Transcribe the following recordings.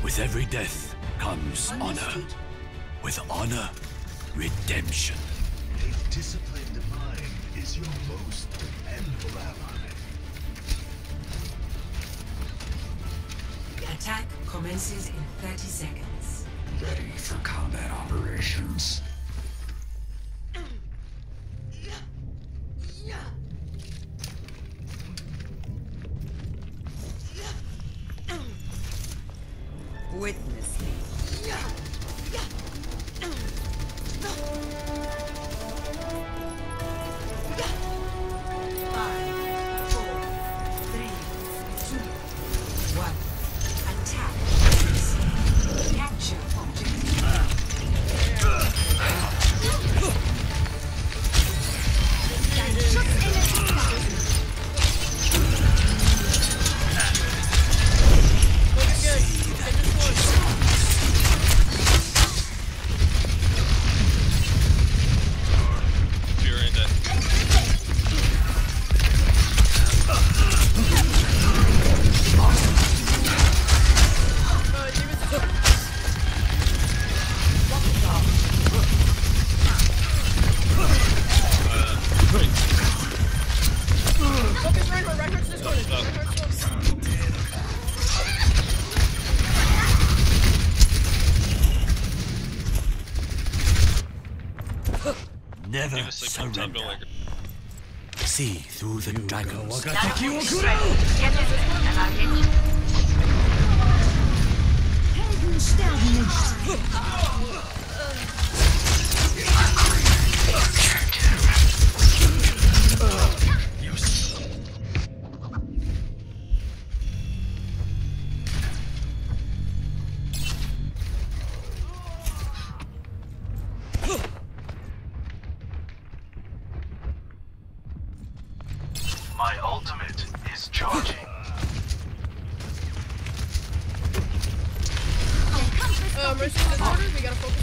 With every death comes honor. With honor, redemption. A disciplined mind is your most dependable ally. Attack commences in 30 seconds. Ready for combat operations. Witness me. Never surrender. See through the dragons. My ultimate is charging. Mercy in this order, we gotta focus.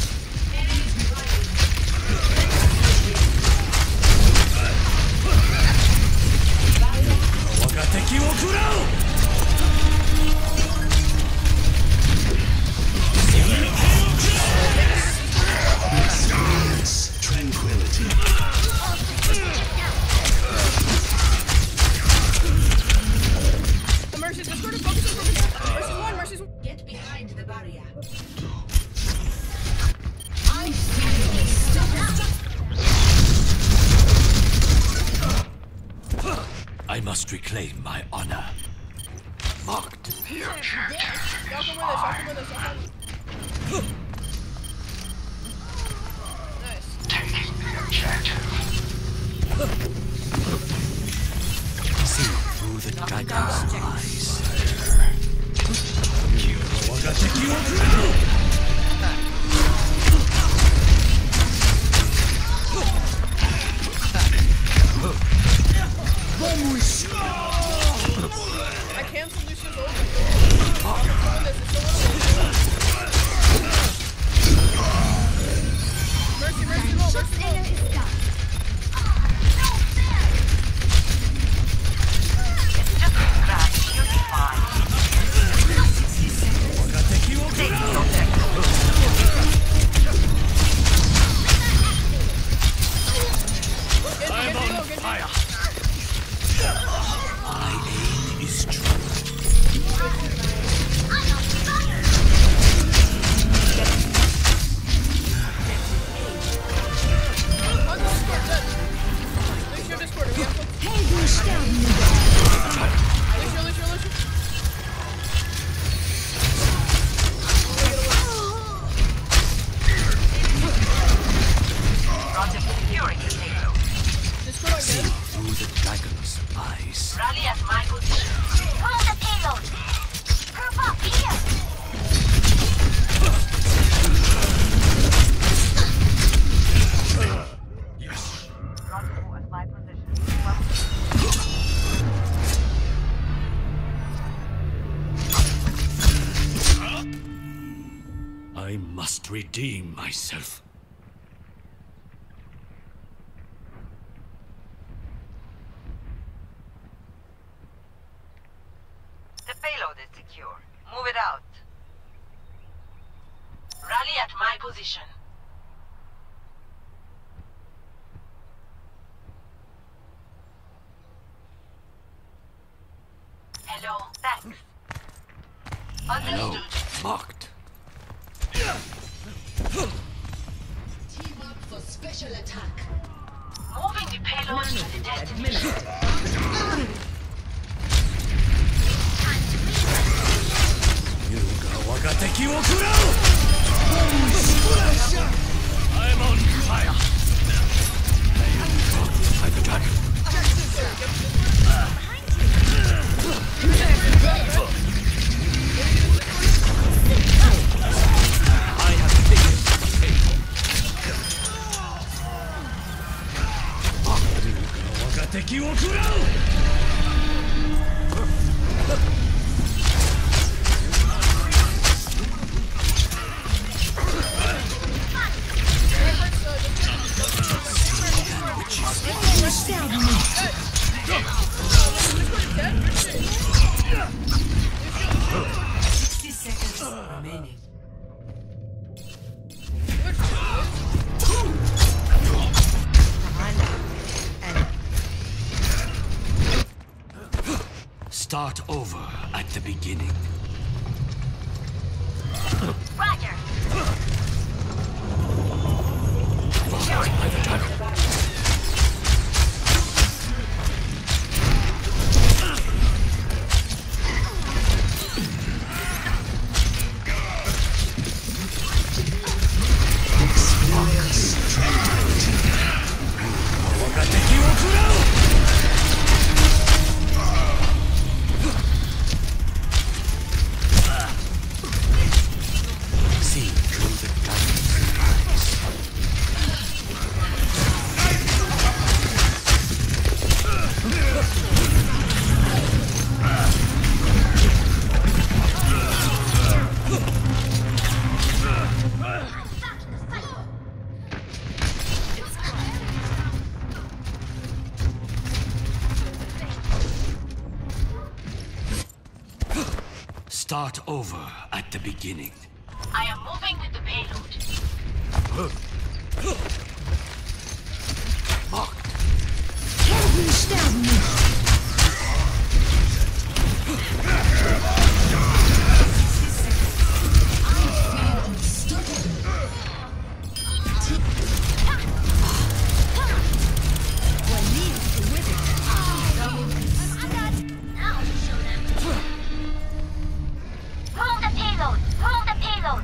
Experience tranquility. Mercy, just sort of focus on Mercy's one, Mercy's one. Get behind the barrier. I must reclaim my honor. Marked. Y'all come with us, y'all come with us, y'all come. Nice. Taking the objective. See through the dragon's eyes. I canceled Lucian's ult. Y'all come with us, it's still Mercy, Mercy, roll, Mercy, roll. I'm on fire. My aim is true. See through the dragon's eyes. Rally at my position. Pull the payload. Group up here. Yes. Rendezvous at my position. I must redeem myself. The payload is secure. Move it out. position. Hello, thanks. Hello. Understood. Marked. Team up for special attack. Moving the payload to the destination. Yuga wagateki wo kurao! I'm on fire! Type attack. I have the biggest Yuga wagateki wo kurao! Remaining. Start over at the beginning. Roger. Type attack. Wagateki wo kurao! See through the guidance eyes. Start over at the beginning. I am moving with the payload. Marked. Pull the payload. Pull the payload.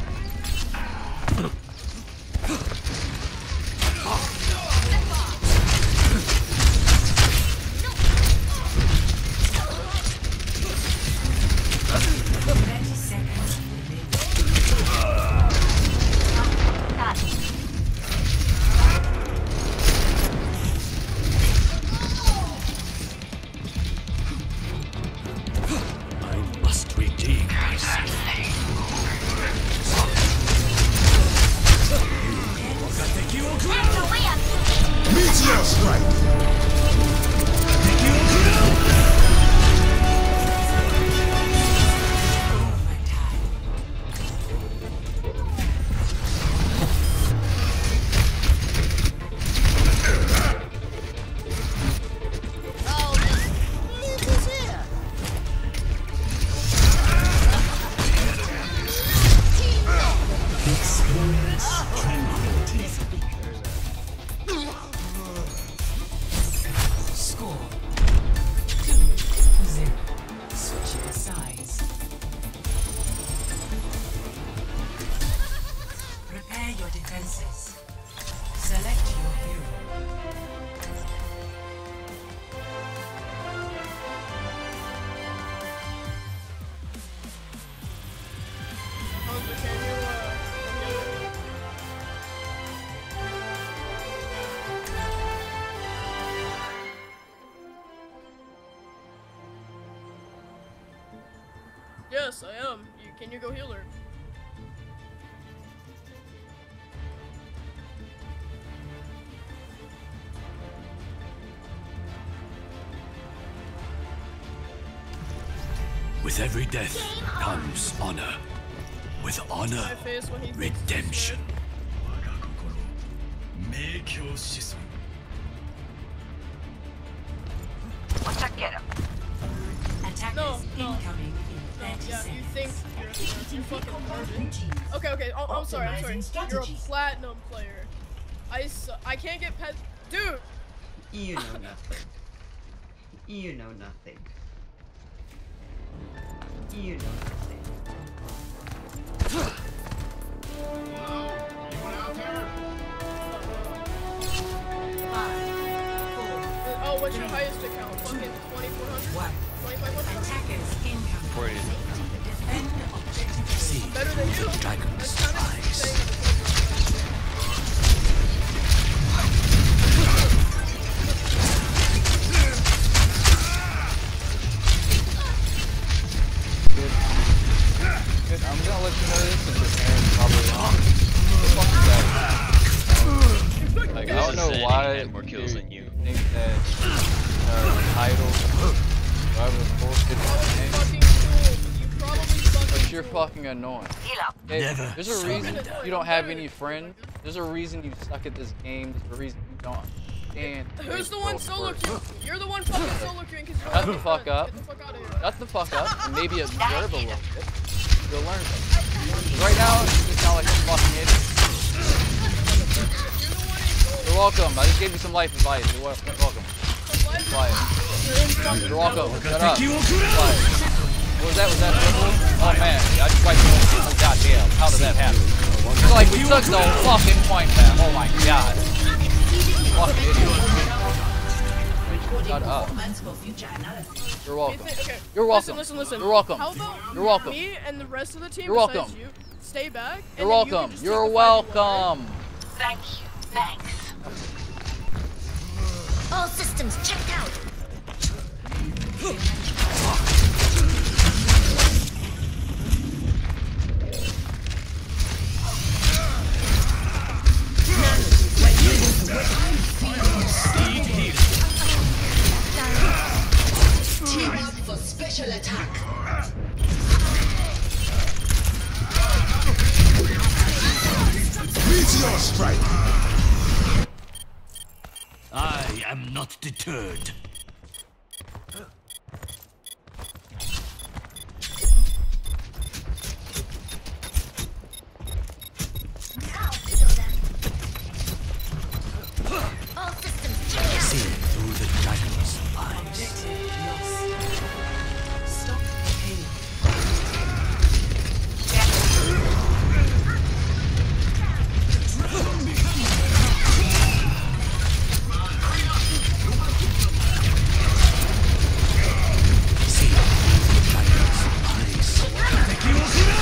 Got it. I must redeem myself. Wagateki wo kurao! The way up. Meteor strike! Wagateki wo kurao! Score 2-0. Switching sides. Prepare your defenses. Select your hero. Hunter, can you, Yes, I am. Can you go heal her? With every death comes honor. With honor, My face when he thinks it's redemption. Watch out, get him. Attackers No. incoming in 30 Yeah, you think seconds. you're fucking garbage. Okay. I'm sorry. You're a platinum player. I can't get pet. Dude. You know nothing. You know nothing. You know nothing. Oh, what's your highest account? Fucking 2,400? 2,500? Attackers incoming. Defend objective. See Better than through you. the dragon's That's kind of eyes. saying Good, I'm gonna let you know this, and your parents probably wrong. Like, I don't know why more kills than you. think that title, whatever the bullshit Probably is, fucking cool. You probably fucking but you're fucking annoying. Heal up. Okay, Never there's a reason surrender. you don't have any friends. There's a reason you suck at this game. There's a reason you don't understand. Who's the one solo queuing? You're the one fucking solo queuing because you don't Shut have the any fuck friends. up. Get the fuck out of here. Shut the fuck up and maybe observe a little bit. You'll learn something. 'Cause right now, you sound like a fucking idiot. You're welcome. I just gave you some life advice. You're welcome. Quiet. You're welcome. Shut up. Quiet. What was that? Was that simple? Oh man, I just wiped the whole thing. Goddamn. How did that happen? It's like we took the fucking point back. Oh my god. Fucking idiot. Shut up. You're welcome. Okay. You're welcome. Listen. You're welcome. How about You're welcome. me and the rest of the team You're welcome. besides you stay back? and You're then you can welcome. just You're take the fight you want, right? welcome. Thank you. Thanks. All systems checked out. Team up for special attack. Meteor strike! I am not deterred. All systems checked out. See through the dragon's eyes. Objective lost. Stop the payload. See through the dragon's eyes.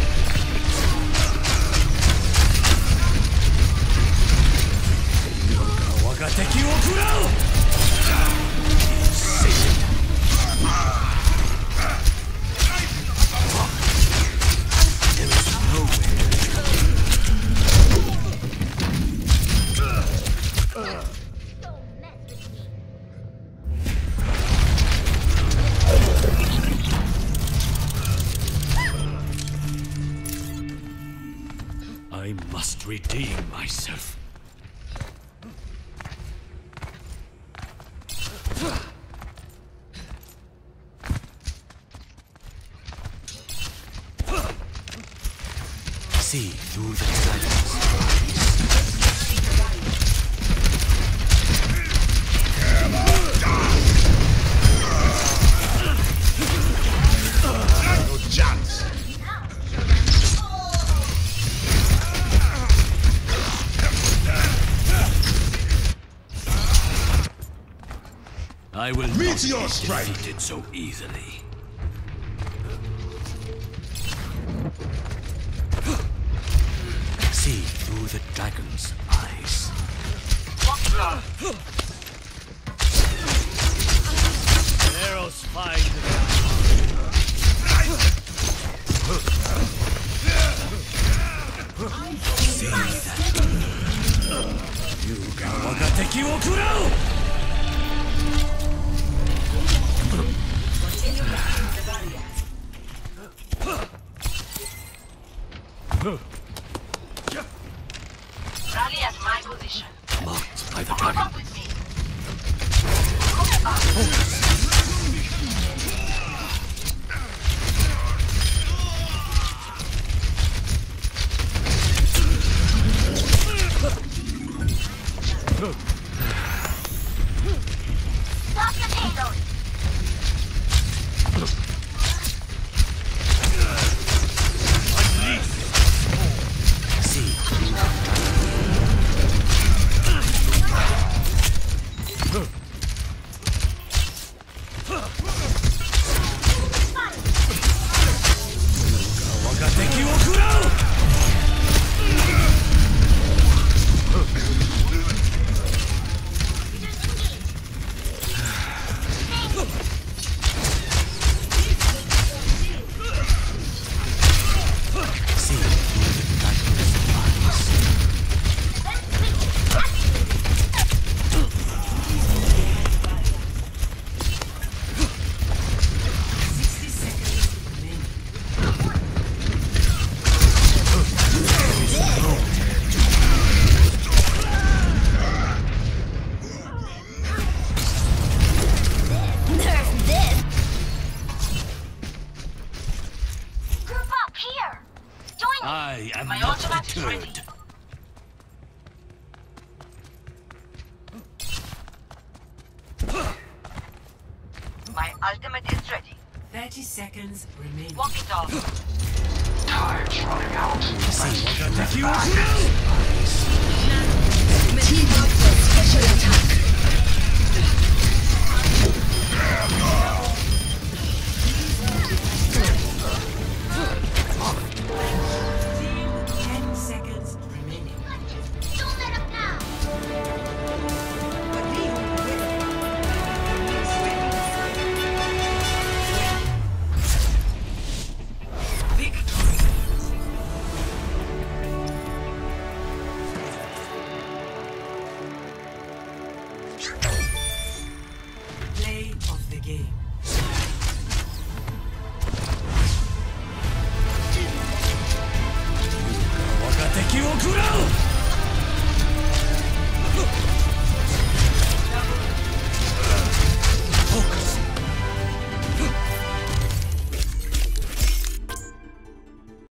Don't mess with me. I must redeem myself. See through the dragon's eyes. No chance! I will Meteor not be strike! defeated so easily. See through the dragon's eyes. Arrows find See that. Yuga waga teki wo kurau! Rally at my position. Marked by the Come dragon. with me. Stop the payload. Group up here. Join me. I am My not ultimate is ready. deterred. My ultimate is ready. 30 seconds remaining. Walk it off. Time's running out. Team up for special attack.